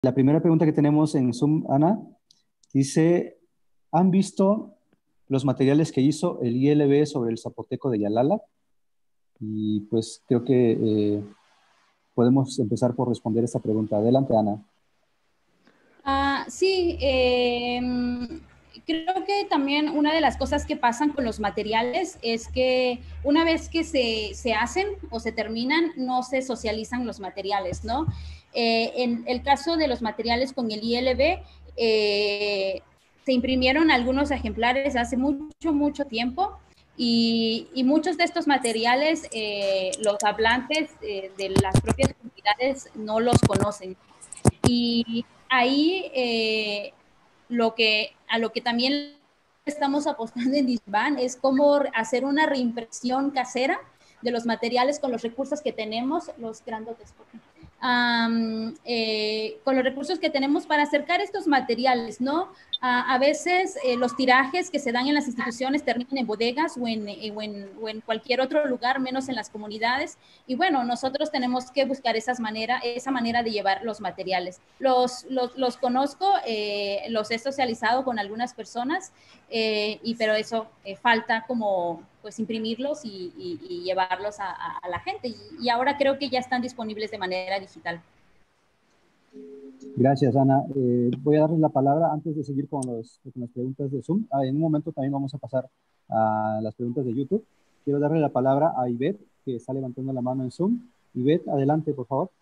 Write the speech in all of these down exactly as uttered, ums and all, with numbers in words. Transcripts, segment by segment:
La primera pregunta que tenemos en Zoom, Ana, dice, ¿han visto los materiales que hizo el I L B sobre el zapoteco de Yalala? Y pues creo que eh, podemos empezar por responder esta pregunta. Adelante, Ana. Ah, sí, eh, creo que también una de las cosas que pasan con los materiales es que una vez que se, se hacen o se terminan, no se socializan los materiales, ¿no? Eh, en el caso de los materiales con el I L B, eh, se imprimieron algunos ejemplares hace mucho, mucho tiempo y, y muchos de estos materiales eh, los hablantes eh, de las propias comunidades no los conocen. Y ahí eh, lo que, a lo que también estamos apostando en Disban es cómo hacer una reimpresión casera de los materiales con los recursos que tenemos, los grandotes, um, eh, con los recursos que tenemos para acercar estos materiales, ¿no? A, a veces eh, los tirajes que se dan en las instituciones terminan en bodegas o en, eh, o, en, o en cualquier otro lugar, menos en las comunidades. Y bueno, nosotros tenemos que buscar esas manera, esa manera de llevar los materiales. Los, los, los conozco, eh, los he socializado con algunas personas, eh, y, pero eso eh, falta como pues imprimirlos y, y, y llevarlos a, a, a, la gente. Y, y ahora creo que ya están disponibles de manera digital. Gracias, Ana. Eh, voy a darles la palabra antes de seguir con, los, con las preguntas de Zoom. Ah, en un momento también vamos a pasar a las preguntas de YouTube. Quiero darle la palabra a Ivette, que está levantando la mano en Zoom. Ivette, adelante, por favor.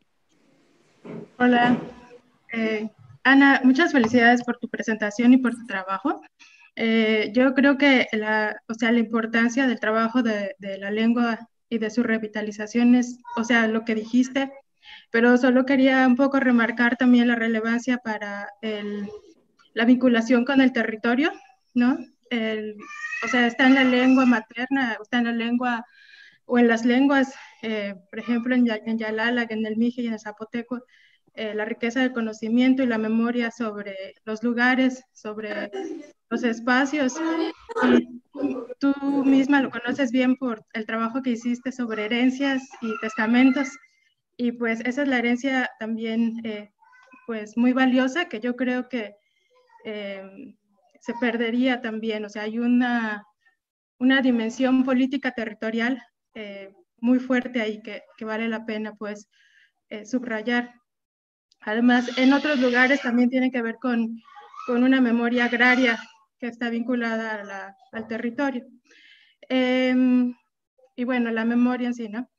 Hola. Eh, Ana, muchas felicidades por tu presentación y por tu trabajo. Eh, yo creo que la, o sea, la importancia del trabajo de, de la lengua y de su revitalización es, o sea, lo que dijiste, pero solo quería un poco remarcar también la relevancia para el, la vinculación con el territorio, ¿no? El, o sea, está en la lengua materna, está en la lengua o en las lenguas, eh, por ejemplo, en, en Yalala, en el Mije y en el Zapoteco, eh, la riqueza del conocimiento y la memoria sobre los lugares, sobre los espacios. Y tú misma lo conoces bien por el trabajo que hiciste sobre herencias y testamentos. Y pues esa es la herencia también eh, pues muy valiosa que yo creo que eh, se perdería también. O sea, hay una, una dimensión política territorial eh, muy fuerte ahí que, que vale la pena pues eh, subrayar. Además, en otros lugares también tiene que ver con, con una memoria agraria que está vinculada a la, al territorio. Eh, y bueno, la memoria en sí, ¿no?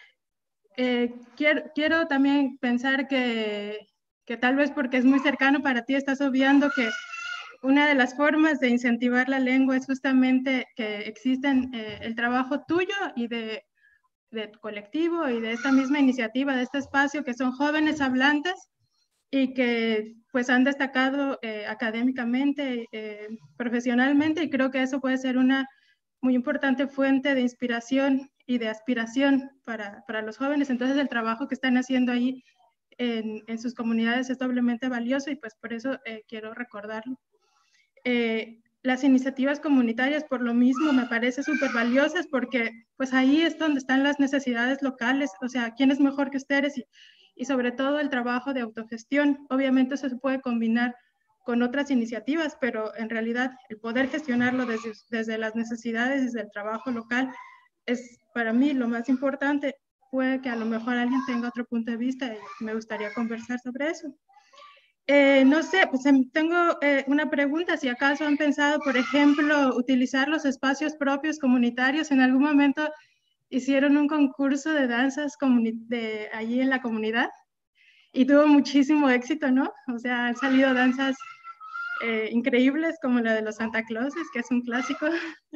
Eh, quiero, quiero también pensar que, que tal vez porque es muy cercano para ti, estás obviando que una de las formas de incentivar la lengua es justamente que existen eh, el trabajo tuyo y de, de tu colectivo y de esta misma iniciativa, de este espacio, que son jóvenes hablantes y que pues han destacado eh, académicamente, eh, profesionalmente, y creo que eso puede ser una muy importante fuente de inspiración y de aspiración para, para los jóvenes. Entonces el trabajo que están haciendo ahí en, en sus comunidades es doblemente valioso y pues por eso eh, quiero recordarlo. Eh, las iniciativas comunitarias por lo mismo me parece súper valiosas porque pues ahí es donde están las necesidades locales, o sea, ¿quién es mejor que ustedes? Y, y sobre todo el trabajo de autogestión. Obviamente eso se puede combinar con otras iniciativas, pero en realidad el poder gestionarlo desde, desde las necesidades, desde el trabajo local, es para mí lo más importante. Puede que a lo mejor alguien tenga otro punto de vista y me gustaría conversar sobre eso. Eh, no sé, pues tengo eh, una pregunta, si acaso han pensado, por ejemplo, utilizar los espacios propios comunitarios. En algún momento hicieron un concurso de danzas de allí en la comunidad y tuvo muchísimo éxito, ¿no? O sea, han salido danzas eh, increíbles como la de los Santa Clauses, que es un clásico.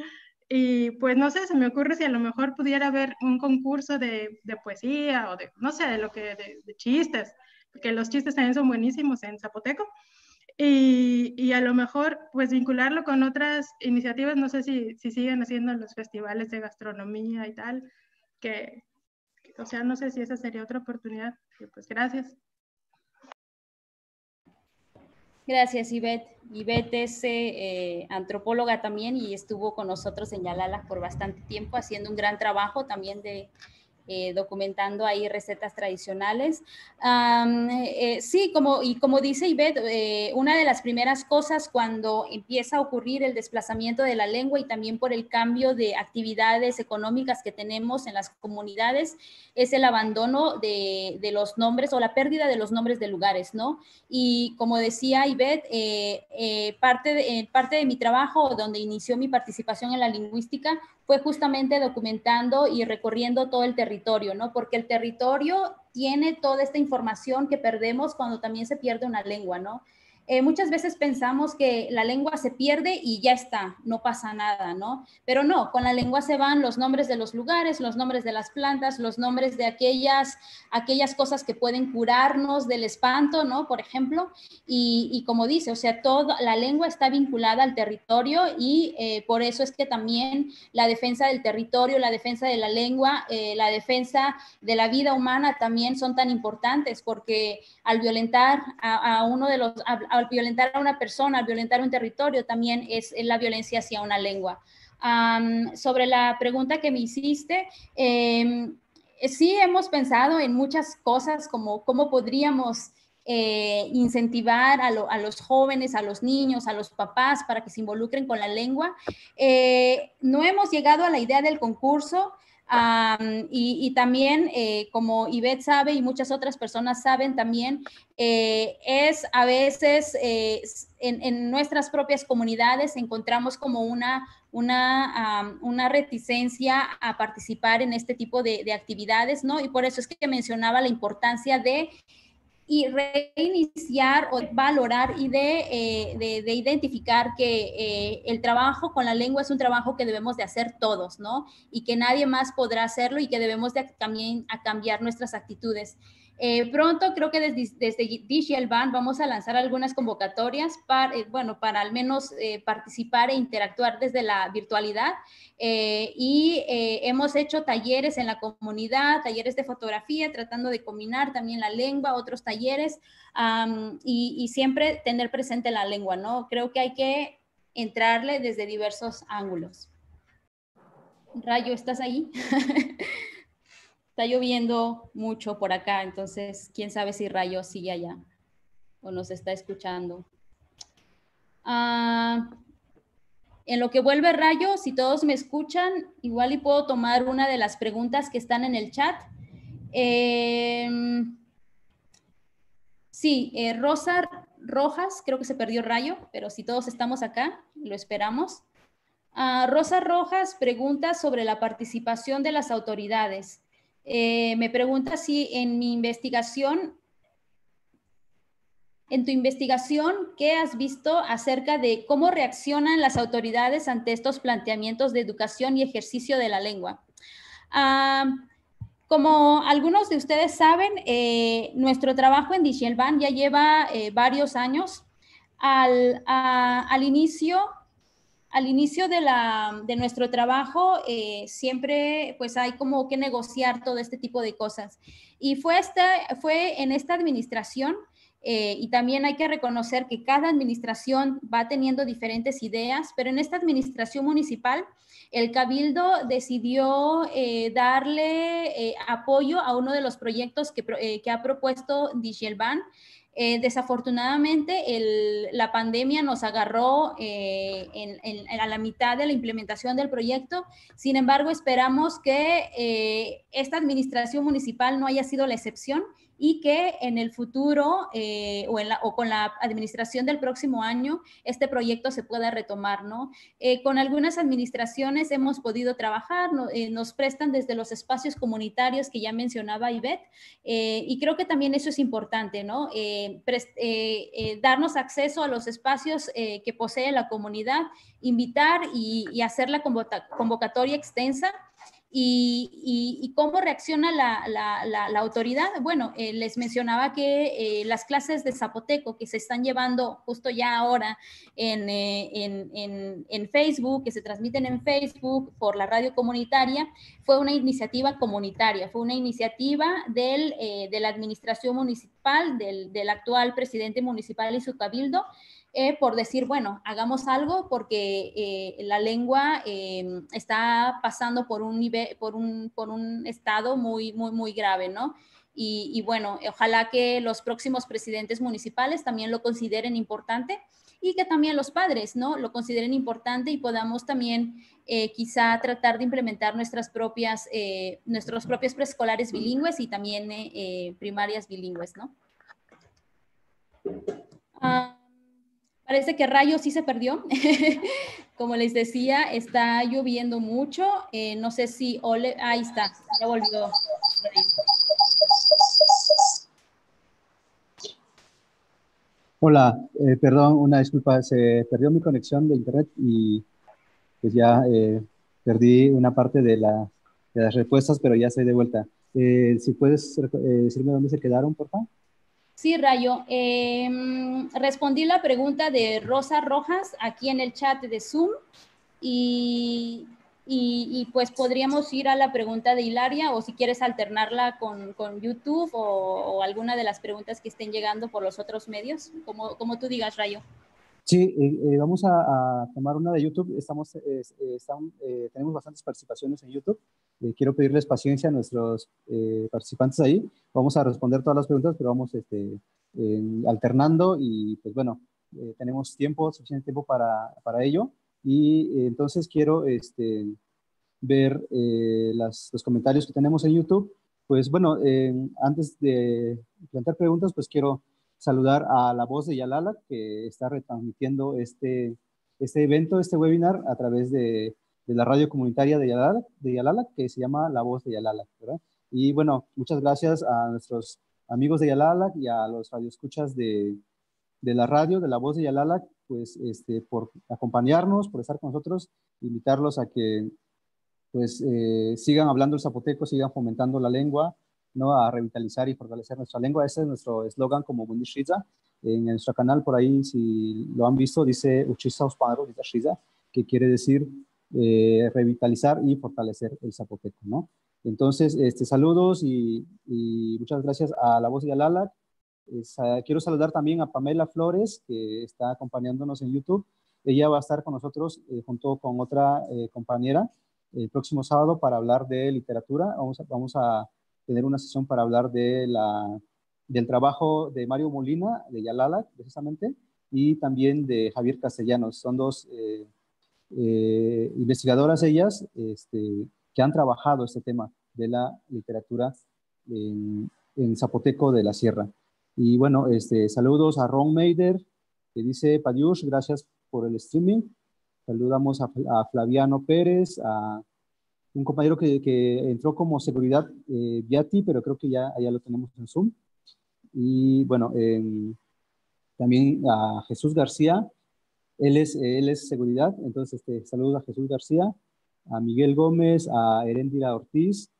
Y pues no sé, se me ocurre si a lo mejor pudiera haber un concurso de, de poesía o de, no sé, de lo que, de, de chistes, porque los chistes también son buenísimos en zapoteco. Y, y a lo mejor pues vincularlo con otras iniciativas, no sé si, si siguen haciendo los festivales de gastronomía y tal, que, o sea, no sé si esa sería otra oportunidad. Y pues gracias. Gracias, Ivette. Ivette es eh, antropóloga también y estuvo con nosotros en Yalala por bastante tiempo haciendo un gran trabajo también de eh, documentando ahí recetas tradicionales. Um, eh, sí, como, y como dice Ivette, eh, una de las primeras cosas cuando empieza a ocurrir el desplazamiento de la lengua y también por el cambio de actividades económicas que tenemos en las comunidades es el abandono de, de los nombres o la pérdida de los nombres de lugares, ¿no? Y como decía Ivette, eh, eh, parte, de, eh, parte de mi trabajo, donde inició mi participación en la lingüística, fue justamente documentando y recorriendo todo el territorio, ¿no? Porque el territorio tiene toda esta información que perdemos cuando también se pierde una lengua, ¿no? Eh, muchas veces pensamos que la lengua se pierde y ya está, no pasa nada, ¿no? Pero no, con la lengua se van los nombres de los lugares, los nombres de las plantas, los nombres de aquellas, aquellas cosas que pueden curarnos del espanto, ¿no? Por ejemplo, y, y como dice, o sea, toda la lengua está vinculada al territorio y eh, por eso es que también la defensa del territorio, la defensa de la lengua, eh, la defensa de la vida humana también son tan importantes, porque al violentar a, a uno de los, a, al violentar a una persona, al violentar un territorio, también es la violencia hacia una lengua. Um, sobre la pregunta que me hiciste, eh, sí hemos pensado en muchas cosas como cómo podríamos eh, incentivar a, lo, a los jóvenes, a los niños, a los papás para que se involucren con la lengua. Eh, no hemos llegado a la idea del concurso. Um, y, y también, eh, como Ivette sabe y muchas otras personas saben también, eh, es a veces eh, en, en nuestras propias comunidades encontramos como una, una, um, una reticencia a participar en este tipo de, de actividades, ¿no? Y por eso es que mencionaba la importancia de y reiniciar o valorar y de, eh, de, de identificar que eh, el trabajo con la lengua es un trabajo que debemos de hacer todos, ¿no? Y que nadie más podrá hacerlo y que debemos de también a cambiar nuestras actitudes. Eh, pronto creo que desde, desde DigitalBand vamos a lanzar algunas convocatorias para, eh, bueno, para al menos eh, participar e interactuar desde la virtualidad. Eh, y eh, hemos hecho talleres en la comunidad, talleres de fotografía, tratando de combinar también la lengua, otros talleres, um, y, y siempre tener presente la lengua, ¿no? Creo que hay que entrarle desde diversos ángulos. Rayo, ¿estás ahí? Está lloviendo mucho por acá, entonces quién sabe si Rayo sigue allá o nos está escuchando. Uh, en lo que vuelve Rayo, si todos me escuchan, igual y puedo tomar una de las preguntas que están en el chat. Eh, sí, eh, Rosa Rojas, creo que se perdió Rayo, pero si todos estamos acá, lo esperamos. Uh, Rosa Rojas pregunta sobre la participación de las autoridades. Eh, me pregunta si en mi investigación, en tu investigación, ¿qué has visto acerca de cómo reaccionan las autoridades ante estos planteamientos de educación y ejercicio de la lengua? Uh, como algunos de ustedes saben, eh, nuestro trabajo en DigitalBand ya lleva eh, varios años. Al, a, al inicio... Al inicio de, la, de nuestro trabajo, eh, siempre pues hay como que negociar todo este tipo de cosas. Y fue, esta, fue en esta administración, eh, y también hay que reconocer que cada administración va teniendo diferentes ideas, pero en esta administración municipal, el Cabildo decidió eh, darle eh, apoyo a uno de los proyectos que, eh, que ha propuesto DigitalBand. Eh, desafortunadamente, el, la pandemia nos agarró eh, en, en, a la mitad de la implementación del proyecto. Sin embargo, esperamos que eh, esta administración municipal no haya sido la excepción y que en el futuro eh, o, en la, o con la administración del próximo año este proyecto se pueda retomar, ¿no? Eh, con algunas administraciones hemos podido trabajar, no, eh, nos prestan desde los espacios comunitarios que ya mencionaba Ivette, eh, y creo que también eso es importante, ¿no? Eh, eh, eh, darnos acceso a los espacios eh, que posee la comunidad, invitar y, y hacer la convocatoria extensa. Y, y, y cómo reacciona la, la, la, la autoridad. Bueno, eh, les mencionaba que eh, las clases de zapoteco que se están llevando justo ya ahora en, eh, en, en, en Facebook, que se transmiten en Facebook por la radio comunitaria, fue una iniciativa comunitaria, fue una iniciativa del, eh, de la administración municipal municipal, del, del actual presidente municipal y su cabildo, eh, por decir, bueno, hagamos algo porque eh, la lengua eh, está pasando por un, nivel, por, un, por un estado muy, muy, muy grave, ¿no? Y, y bueno, ojalá que los próximos presidentes municipales también lo consideren importante y que también los padres, ¿no? Lo consideren importante y podamos también eh, quizá tratar de implementar nuestras propias, eh, nuestros propios preescolares bilingües y también eh, eh, primarias bilingües, ¿no? Ah, parece que Rayo sí se perdió. Como les decía, está lloviendo mucho. Eh, no sé si Ole, ahí está, ya volvió. Hola, eh, perdón, una disculpa, se perdió mi conexión de internet y pues ya eh, perdí una parte de, la, de las respuestas, pero ya estoy de vuelta. Eh, si puedes eh, decirme dónde se quedaron, por favor. Sí, Rayo. Eh, respondí la pregunta de Rosa Rojas aquí en el chat de Zoom y, y, y pues podríamos ir a la pregunta de Hilaria o si quieres alternarla con, con YouTube o, o alguna de las preguntas que estén llegando por los otros medios, como, como tú digas, Rayo. Sí, eh, eh, vamos a, a tomar una de YouTube. Estamos, eh, eh, están, eh, tenemos bastantes participaciones en YouTube. Eh, quiero pedirles paciencia a nuestros eh, participantes ahí. Vamos a responder todas las preguntas, pero vamos este, eh, alternando y pues bueno, eh, tenemos tiempo, suficiente tiempo para, para ello. Y eh, entonces quiero este, ver eh, las, los comentarios que tenemos en YouTube. Pues bueno, eh, antes de plantear preguntas, pues quiero saludar a La Voz de Yalala, que está retransmitiendo este, este evento, este webinar, a través de, de la radio comunitaria de Yalala, de Yalala, que se llama La Voz de Yalala, ¿verdad? Y bueno, muchas gracias a nuestros amigos de Yalala y a los radioescuchas de, de la radio, de La Voz de Yalala, pues este, por acompañarnos, por estar con nosotros, invitarlos a que pues eh, sigan hablando el zapoteco, sigan fomentando la lengua, ¿no? A revitalizar y fortalecer nuestra lengua. Ese es nuestro eslogan como Bundesriza. En nuestro canal, por ahí, si lo han visto, dice Uchisa Usparo, que quiere decir eh, revitalizar y fortalecer el zapoteco, ¿no? Entonces, este, saludos y, y muchas gracias a La Voz de Alala. Es, uh, quiero saludar también a Pamela Flores, que está acompañándonos en YouTube. Ella va a estar con nosotros eh, junto con otra eh, compañera el próximo sábado para hablar de literatura. Vamos a, vamos a tener una sesión para hablar de la, del trabajo de Mario Molina, de Yalala, precisamente, y también de Javier Castellanos. Son dos eh, eh, investigadoras ellas este, que han trabajado este tema de la literatura en, en Zapoteco de la Sierra. Y bueno, este, saludos a Ron Meider, que dice, Padiush, gracias por el streaming. Saludamos a, a Flaviano Pérez, a un compañero que, que entró como seguridad eh, Viati, pero creo que ya, ya lo tenemos en Zoom. Y bueno, eh, también a Jesús García, él es, él es seguridad, entonces este, saludos a Jesús García, a Miguel Gómez, a Heréndira Ortiz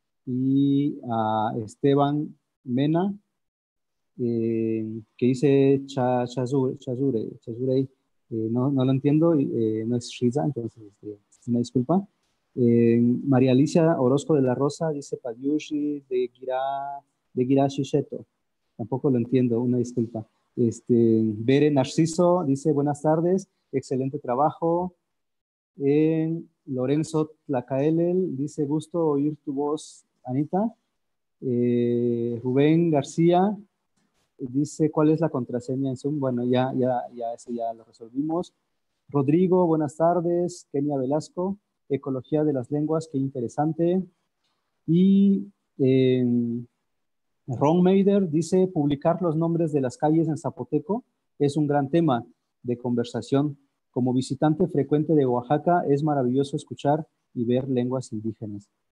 y a Esteban Mena, eh, que dice cha, Chazure, Chazure, Chazure eh, no, no lo entiendo, eh, no es Shiza, entonces este, una disculpa. Eh, María Alicia Orozco de la Rosa dice Padiushi de Gira, de Gira Shisheto, tampoco lo entiendo, una disculpa. Este, Bere Narciso dice buenas tardes, excelente trabajo. Eh, Lorenzo Tlacaelel dice gusto oír tu voz, Anita. Eh, Rubén García dice cuál es la contraseña en Zoom. Bueno, ya, ya, ya eso ya lo resolvimos. Rodrigo, buenas tardes. Kenia Velasco, Ecología de las Lenguas, qué interesante. Y eh, Ron Meider dice, publicar los nombres de las calles en zapoteco es un gran tema de conversación. Como visitante frecuente de Oaxaca, es maravilloso escuchar y ver lenguas indígenas.